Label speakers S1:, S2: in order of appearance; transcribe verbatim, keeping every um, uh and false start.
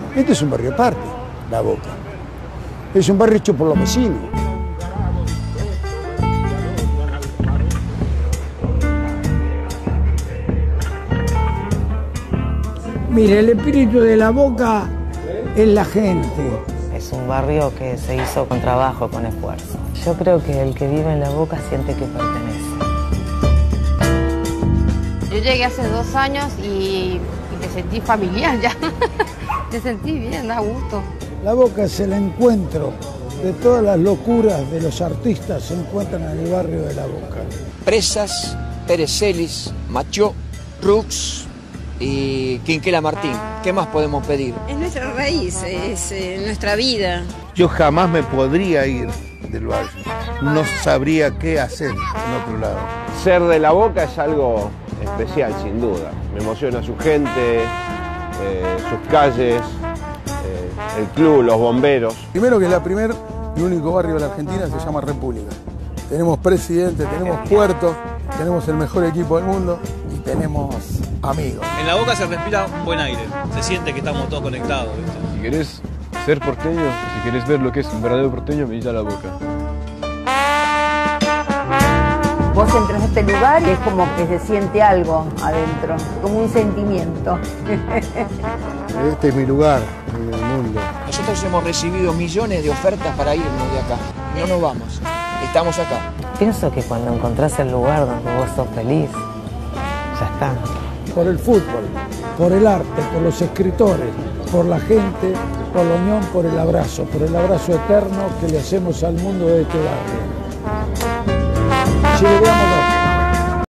S1: Este es un barrio aparte, La Boca. Es un barrio hecho por los vecinos. Mire, el espíritu de La Boca es la gente.
S2: Es un barrio que se hizo con trabajo, con esfuerzo. Yo creo que el que vive en La Boca siente que pertenece.
S3: Yo llegué hace dos años y, y me sentí familiar ya. Me sentí bien, da gusto.
S1: La Boca es el encuentro de todas las locuras de los artistas, se encuentran en el barrio de La Boca.
S4: Presas, Pérez Celis, Machó, Rux y Quinquela Martín. ¿Qué más podemos pedir?
S5: Es nuestra raíz, es eh, nuestra vida.
S6: Yo jamás me podría ir del barrio. No sabría qué hacer en otro lado.
S7: Ser de La Boca es algo especial, sin duda. Me emociona su gente, eh, sus calles, eh, el club, los bomberos.
S8: Primero que es la primer y único barrio de la Argentina, se llama República. Tenemos presidente, tenemos puerto, tenemos el mejor equipo del mundo y tenemos amigos.
S9: En La Boca se respira un buen aire, se siente que estamos todos conectados, ¿viste?
S10: Si querés ser porteño, si querés ver lo que es un verdadero porteño, visita La Boca.
S11: Vos entras a este lugar y es como que se siente algo adentro, como un sentimiento.
S1: Este es mi lugar en el mundo.
S4: Nosotros hemos recibido millones de ofertas para irnos de acá. No nos vamos, estamos acá.
S2: Pienso que cuando encontrás el lugar donde vos sos feliz, ya está.
S1: Por el fútbol, por el arte, por los escritores, por la gente, por la unión, por el abrazo, por el abrazo eterno que le hacemos al mundo de este barrio. Si le damos